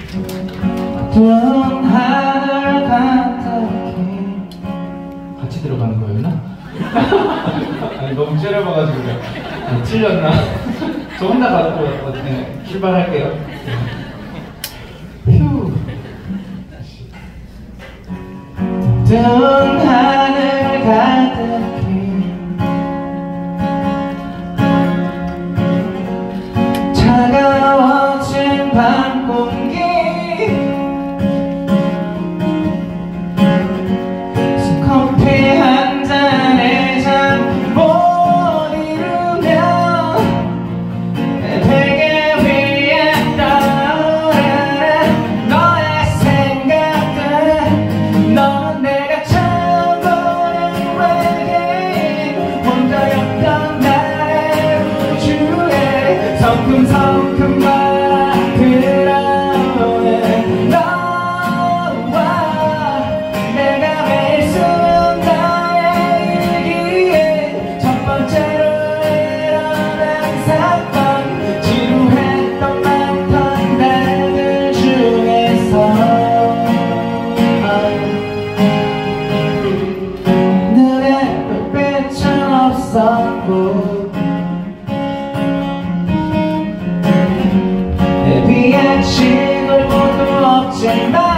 어두운 하늘 같았기. 같이 들어가는 거였나? 아니 너무 째려봐가지고 틀렸나? 저 혼자 가지고 출발할게요. 휴. 어두운 하늘 같았기. 차가워진 밤 공기. 커피 한 잔에 잠 못 이루며 내 베개 위에 떠오르는 너의 생각들. 넌 내가 처음 보는 외계인, 혼자였던 나의 우주에 성큼성큼 들어오는 너와 내가 매일 쓰는 나의 일기에 첫 번째로 일어난 사건, 지루했던 많던 날들 중에서 눈에 불빛은 없었고 내 비에 친구도 없지만